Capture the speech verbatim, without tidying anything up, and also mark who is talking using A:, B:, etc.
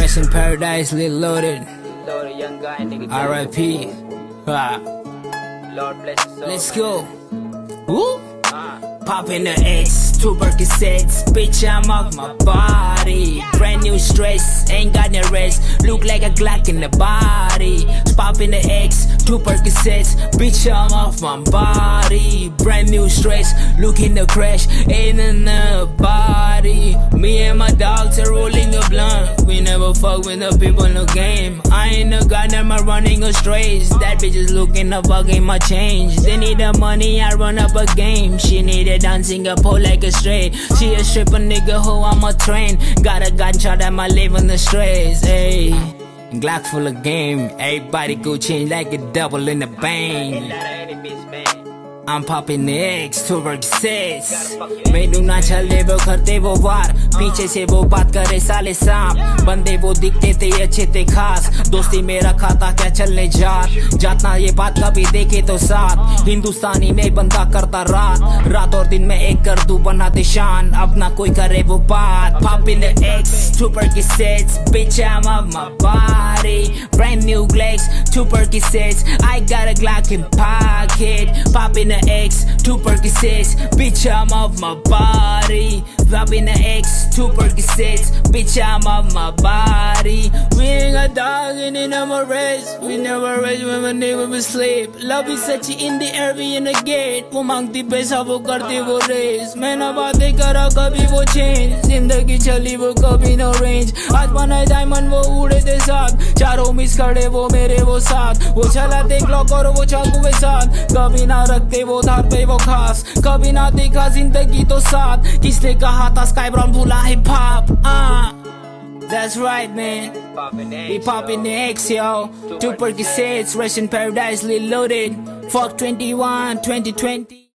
A: Rest in paradise, Lil Loaded.
B: Loaded young guy, nigga.
A: R I P Ah.
B: Lord bless his soul.
A: Let's go. Woo!
B: Ah.
A: Pop in the X, two Percocets, bitch I'm off my body. Brand new stress, ain't got no rest. Look like a Glock in the body. Pop in the X, two Percocets, bitch I'm off my body. Brand new stress, look in the crash, ain't in the body. Me and my dogs are rolling a blunt. We never fuck with the people in the game. I ain't a god, I'm running a strays. That bitch is looking up, I game my change. They need the money, I run up a game. She needed dancing a pole like a straight. She a stripper nigga who I'm a train. Got a gunshot at my live on the strays. Ayy, Glock full of game. Everybody go change like a double in the bang. I'm popping the X, two Percocets. मेनू ना चले वो करते वो वार, पीछे से वो बात करे साले सांप. बंदे वो दिखते थे अच्छे थे खास, दोस्ती मेरा खाता क्या चलने जात. जातना ये बात कभी देखे तो साथ, हिंदुस्तानी नहीं बंदा करता रात. रात और दिन में एक कर दूं बनाते शान, अब ना कोई करे वो बात. Popping the X, two Percocets, bitch I'm off my body. Brand new Glocks, two Percocets, I got a Glock in pocket. Popping the X, two Percocets, bitch I'm off my body. Popping the X, two Percocets, bitch I'm off my body. We ain't got dog and it never rest. We never rest when my nigga we sleep. Love is such in the air, we in the gate. वो मांगती पैसा वो करती वो race. मैं ना बातें करा कभी वो change. जिंदगी चली वो कभी no range. आज बनाए डायमंड वो उड़े थे साथ. चारों मिस करे वो मेरे वो साथ. वो चलाते क्लॉक और वो चाकू के साथ. कभी ना रखते वो धार पे वो खास. कभी ना देखा जिंदगी तो साथ. किसने कहा था स्काई ब्राउन भूला hip hop. ah That's right, man. We poppin' the X, yo. Two Percocets, rest in paradise, Lil Loaded. Fuck twenty-one, twenty twenty.